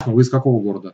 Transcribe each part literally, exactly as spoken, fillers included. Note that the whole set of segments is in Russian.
Вы из какого города?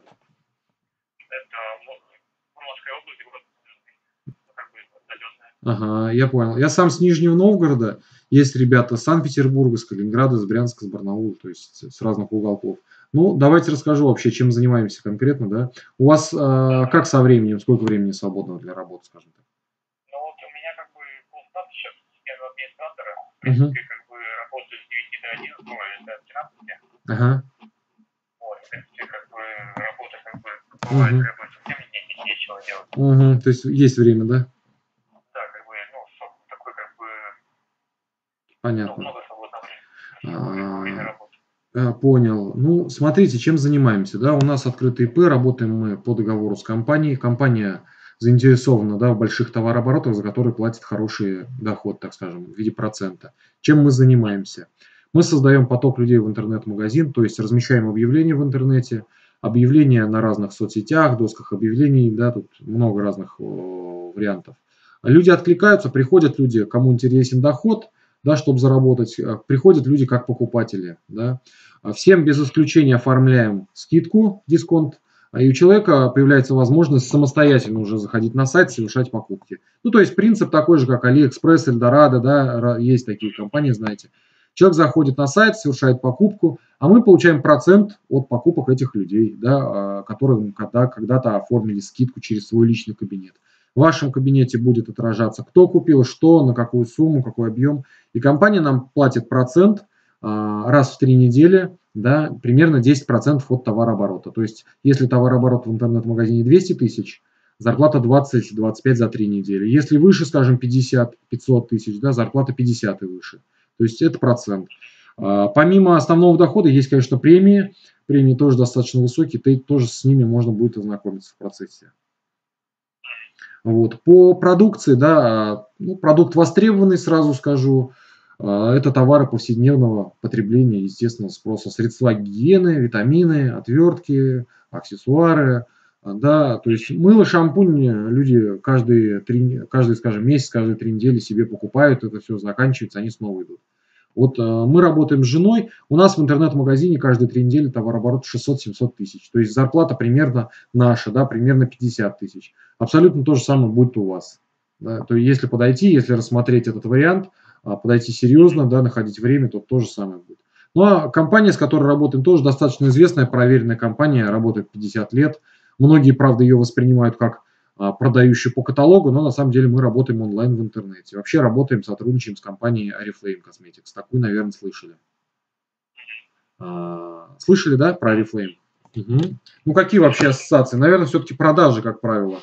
Это Мурманская область, город, ну, как бы отдаленная. Ага, я понял. Я сам с Нижнего Новгорода. Есть ребята с Санкт-Петербурга, с Калининграда, с Брянска, с Барнаула, то есть с разных уголков. Ну, давайте расскажу вообще, чем занимаемся конкретно, да. У вас а, как со временем, сколько времени свободного для работы, скажем так? Ну вот у меня как бы полстат сейчас системного администратора. В Угу. принципе, как бы работаю с девяти до одиннадцати, ой, до тринадцати. Ага. Вот, в принципе, как бы работа как бы бывает, Угу. как бы совсем не нечего делать. Угу. То есть есть время, да? Да, как бы, ну, такой как бы, ну, Понятно. много свободного времени, во время работы. А, понял. Ну, смотрите, чем занимаемся, да, у нас открытый ИП, работаем мы по договору с компанией, компания заинтересована, да, в больших товарооборотах, за которые платит хороший доход, так скажем, в виде процента. Чем мы занимаемся? Мы создаем поток людей в интернет-магазин, то есть размещаем объявления в интернете, объявления на разных соцсетях, досках объявлений, да, тут много разных о, вариантов. Люди откликаются, приходят люди, кому интересен доход, да, чтобы заработать, приходят люди как покупатели, да. Всем без исключения оформляем скидку, дисконт, и у человека появляется возможность самостоятельно уже заходить на сайт, совершать покупки. Ну, то есть принцип такой же, как Алиэкспресс, Эльдорадо, да, есть такие компании, знаете. Человек заходит на сайт, совершает покупку, а мы получаем процент от покупок этих людей, да, которые когда, когда-то оформили скидку через свой личный кабинет. В вашем кабинете будет отражаться, кто купил, что, на какую сумму, какой объем. И компания нам платит процент раз в три недели, да, примерно десять процентов от товарооборота. То есть, если товарооборот в интернет-магазине двести тысяч, зарплата двадцать - двадцать пять за три недели. Если выше, скажем, пятьдесят - пятьсот тысяч, да, зарплата пятьдесят и выше. То есть, это процент. Помимо основного дохода есть, конечно, премии. Премии тоже достаточно высокие, тоже с ними можно будет ознакомиться в процессе. Вот. По продукции, да, ну, продукт востребованный, сразу скажу. Это товары повседневного потребления, естественно, спроса. Средства гигиены, витамины, отвертки, аксессуары. Да, то есть мыло, шампунь люди каждые, три, каждый, скажем, месяц, каждые три недели себе покупают. Это все заканчивается, они снова идут. Вот мы работаем с женой. У нас в интернет-магазине каждые три недели товарооборот шестьсот - семьсот тысяч. То есть зарплата примерно наша, да, примерно пятьдесят тысяч. Абсолютно то же самое будет у вас. Да. То есть если подойти, если рассмотреть этот вариант, подойти серьезно, да, находить время, то то же самое будет. Ну а компания, с которой работаем, тоже достаточно известная, проверенная компания, работает пятьдесят лет. Многие, правда, ее воспринимают как продающую по каталогу, но на самом деле мы работаем онлайн в интернете. Вообще работаем, сотрудничаем с компанией Oriflame Cosmetics. Такую, наверное, слышали. Слышали, да, про Oriflame? Угу. Ну, какие вообще ассоциации? Наверное, все-таки продажи, как правило.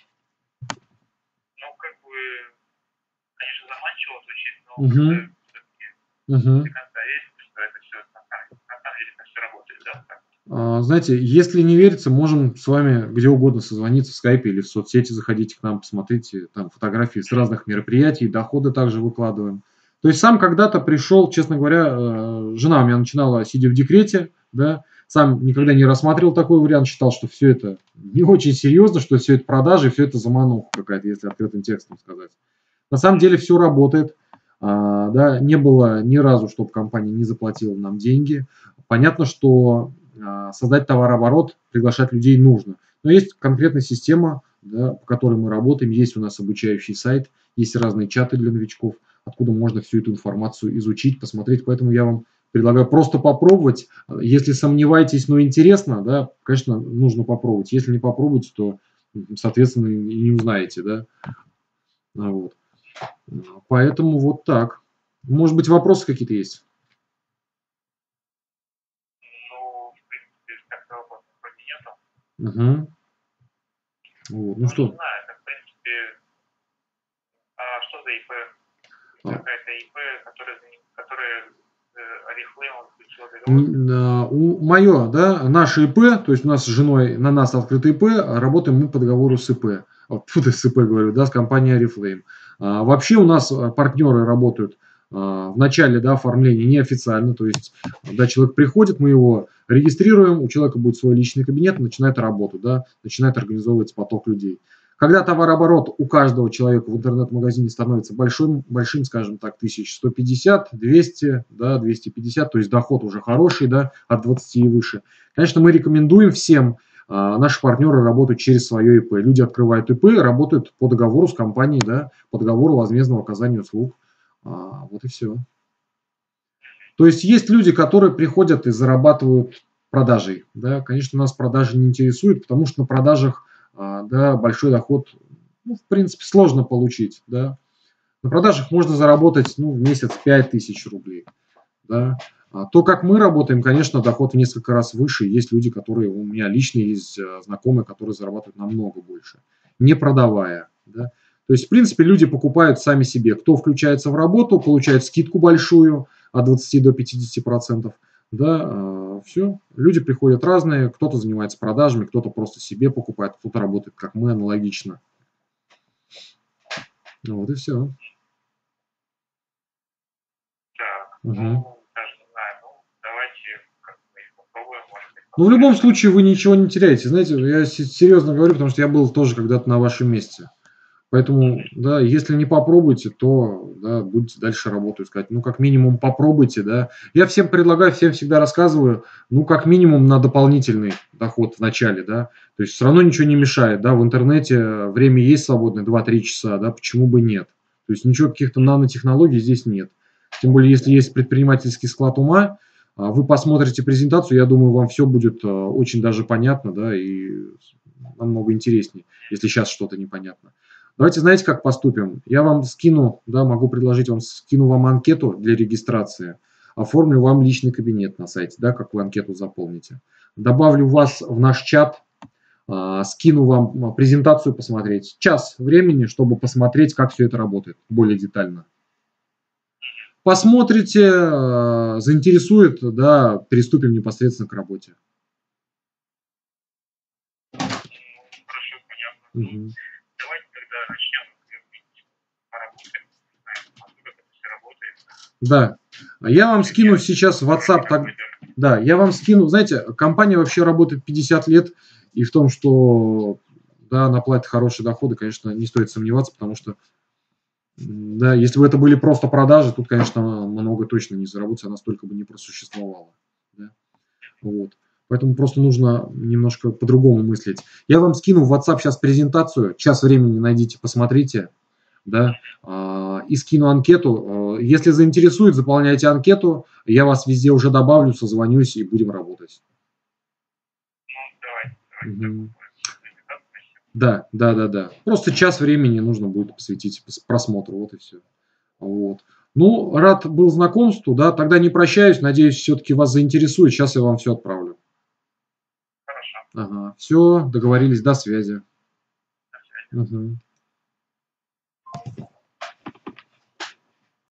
Ну, как бы, конечно, заманчиво звучит, но угу. все-таки угу. до конца верить, что это все на самом деле так все работает, да? Знаете, если не верится, можем с вами где угодно созвониться в скайпе или в соцсети, заходите к нам, посмотрите там фотографии с разных мероприятий, доходы также выкладываем. То есть сам когда-то пришел, честно говоря, жена у меня начинала, сидя в декрете, да, сам никогда не рассматривал такой вариант, считал, что все это не очень серьезно, что все это продажи, все это замануха какая-то, если открытым текстом сказать. На самом деле все работает, да, не было ни разу, чтобы компания не заплатила нам деньги. Понятно, что создать товарооборот, приглашать людей нужно. Но есть конкретная система, да, по которой мы работаем, есть у нас обучающий сайт, есть разные чаты для новичков, откуда можно всю эту информацию изучить, посмотреть. Поэтому я вам предлагаю просто попробовать. Если сомневаетесь, но интересно, да, конечно, нужно попробовать. Если не попробуете, то, соответственно, и не узнаете. Да? Вот. Поэтому вот так. Может быть, вопросы какие-то есть? Угу. Вот. Ну, ну что? Не знаю, это, в принципе, а что за ИП? Какая-то ИП, которая, которая Oriflame включила договор? Мое, да, наше ИП, то есть у нас с женой, на нас открытый ИП, работаем мы по договору с ИП. Тут с ИП говорю, да, с компанией Oriflame. А, вообще у нас партнеры работают а, в начале, да, оформления неофициально, то есть, когда человек приходит, мы его регистрируем, у человека будет свой личный кабинет, начинает работу, да, начинает организовывать поток людей. Когда товарооборот у каждого человека в интернет-магазине становится большим, большим, скажем так, тысяча сто пятьдесят, двести, да, двести пятьдесят, то есть доход уже хороший, да, от двадцати и выше. Конечно, мы рекомендуем всем, а, наши партнеры работают через свое ИП. Люди открывают ИП, работают по договору с компанией, да, по договору возмездного оказания услуг. А, вот и все. То есть есть люди, которые приходят и зарабатывают продажей. Да. Конечно, нас продажи не интересуют, потому что на продажах, а, да, большой доход, ну, в принципе, сложно получить. Да. На продажах можно заработать, ну, в месяц пять тысяч рублей. Да. А то, как мы работаем, конечно, доход в несколько раз выше. Есть люди, которые, у меня лично есть знакомые, которые зарабатывают намного больше, не продавая. Да. То есть, в принципе, люди покупают сами себе. Кто включается в работу, получает скидку большую от двадцати до пятидесяти процентов. Да, все. Люди приходят разные. Кто-то занимается продажами, кто-то просто себе покупает, кто-то работает, как мы, аналогично. Вот и все. Так, Угу. ну, даже не знаю, ну, давайте как-то их попробуем, может быть, Ну, в любом посмотрим. случае вы ничего не теряете. Знаете, я се- серьезно говорю, потому что я был тоже когда-то на вашем месте. Поэтому, да, если не попробуйте, то, да, будете дальше работать, сказать, ну, как минимум попробуйте, да. Я всем предлагаю, всем всегда рассказываю, ну, как минимум на дополнительный доход в начале, да. То есть все равно ничего не мешает, да, в интернете время есть свободное, два-три часа, да, почему бы нет. То есть ничего, каких-то нанотехнологий здесь нет. Тем более, если есть предпринимательский склад ума, а, вы посмотрите презентацию, я думаю, вам все будет а, очень даже понятно, да, и намного интереснее, если сейчас что-то непонятно. Давайте, знаете, как поступим? Я вам скину, да, могу предложить вам, скину вам анкету для регистрации, оформлю вам личный кабинет на сайте, да, как вы анкету заполните. Добавлю вас в наш чат, а, скину вам презентацию посмотреть. Час времени, чтобы посмотреть, как все это работает более детально. Посмотрите, а, заинтересует, да, приступим непосредственно к работе. Ну, хорошо, понятно. Ну, Угу. давайте тогда начнем поработаем, знаем, насколько это все работает. Да. Я вам скину сейчас в WhatsApp. Так, да, я вам скину. Знаете, компания вообще работает пятьдесят лет, и в том, что, да, она платит хорошие доходы, конечно, не стоит сомневаться, потому что, да, если бы это были просто продажи, тут, конечно, много точно не заработать, она столько бы не просуществовала. Да? Вот. Поэтому просто нужно немножко по-другому мыслить. Я вам скину в WhatsApp сейчас презентацию, час времени найдите, посмотрите, да, и скину анкету. Если заинтересует, заполняйте анкету, я вас везде уже добавлю, созвонюсь и будем работать. Ну, давайте, давайте. Угу. Да, да, да, да. Просто час времени нужно будет посвятить просмотру, вот и все. Вот. Ну, рад был знакомству, да, тогда не прощаюсь, надеюсь, все-таки вас заинтересует, сейчас я вам все отправлю. Хорошо. Ага, все, договорились, до связи. До связи. Угу.